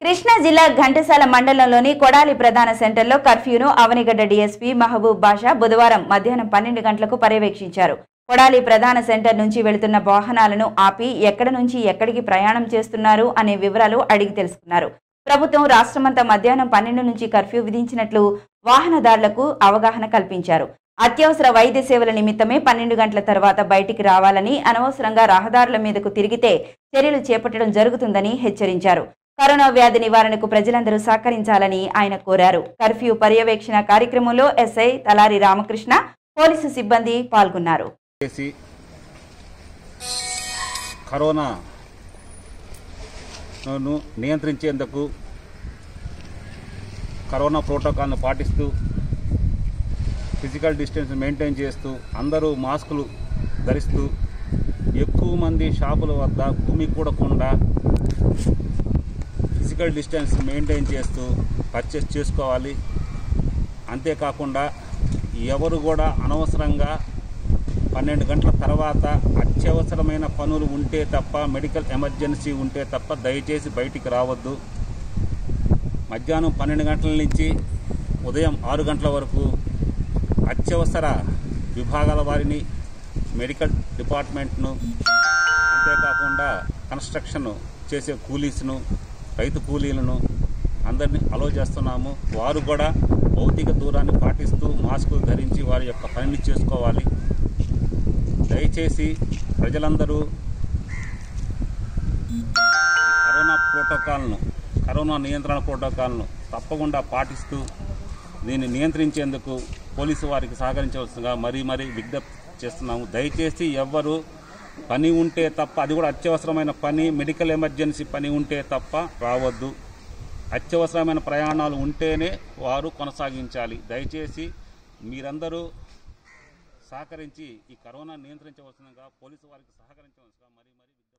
కృష్ణా జిల్లా ఘంటసాల మండలంలోని కొడాలి ప్రధాన సెంటర్లో కర్ఫ్యూను అవనిగడ్డ డీఎస్పీ మహబూబ్ బాషా బుధవారం మధ్యాహ్నం 12 గంటలకు పర్యవేక్షించారు. కొడాలి ప్రధాన సెంటర్ నుంచి వెళుతున్న వాహనాలను ఆపి ఎక్కడ నుంచి ఎక్కడికి ప్రయాణం చేస్తున్నారు అనే వివరాలు అడిగి తెలుసుకున్నారు. ప్రభుత్వం రాష్ట్రమంతా మధ్యాహ్నం 12 నుంచి కర్ఫ్యూ విధించినట్లు వాహనదారులకు అవగాహన కల్పించారు. అత్యవసర వైద్య సేవల నిమిత్తమే 12 గంటల తర్వాత బయటికి రావాలని, అనవసరంగా రహదారుల మీదకు తిరిగితే చర్యలు చేపట్టడం జరుగుతుందని హెచ్చరించారు. కరోనా వ్యాధి నివారణకు ప్రజలందరూ సహకరించాలని ఆయన కోరారు. కర్ఫ్యూ పర్యవేక్షణ కార్యక్రమంలో ఎస్ఐ తలారి రామకృష్ణ, పోలీసు సిబ్బంది పాల్గొన్నారు. కరోనాను నియంత్రించేందుకు కరోనా ప్రోటోకాల్ను పాటిస్తూ ఫిజికల్ డిస్టెన్స్ మెయింటైన్ చేస్తూ అందరూ మాస్కులు ధరిస్తూ ఎక్కువ మంది షాపుల వద్ద గుమికూడకుండా ఫిజికల్ డిస్టెన్స్ మెయింటైన్ చేస్తూ పర్చేస్ చేసుకోవాలి. అంతేకాకుండా ఎవరు కూడా అనవసరంగా 12 గంటల తర్వాత అత్యవసరమైన పనులు ఉంటే తప్ప, మెడికల్ ఎమర్జెన్సీ ఉంటే తప్ప దయచేసి బయటికి రావద్దు. మధ్యాహ్నం 12 గంటల నుంచి ఉదయం 6 గంటల వరకు అత్యవసర విభాగాల వారిని, మెడికల్ డిపార్ట్మెంట్ను, అంతేకాకుండా కన్స్ట్రక్షన్ చేసే కూలీస్ను, రైతు కూలీలను అందరినీ అలో చేస్తున్నాము. వారు కూడా భౌతిక దూరాన్ని పాటిస్తూ మాస్కులు ధరించి వారి యొక్క పనిని చేసుకోవాలి. దయచేసి ప్రజలందరూ కరోనా నియంత్రణ ప్రోటోకాల్ను తప్పకుండా పాటిస్తూ దీన్ని నియంత్రించేందుకు పోలీసు వారికి సహకరించవలసిందిగా మరీ విజ్ఞప్తి చేస్తున్నాము. దయచేసి ఎవ్వరూ పని ఉంటే తప్ప, అది కూడా అత్యవసరమైన పని, మెడికల్ ఎమర్జెన్సీ పని ఉంటే తప్ప రావద్దు. అత్యవసరమైన ప్రయాణాలు ఉంటేనే వారు కొనసాగించాలి. దయచేసి మీరందరూ సహకరించి ఈ కరోనా నియంత్రించవలసిందిగా పోలీసు వారికి సహకరించవలసిందిగా మరీ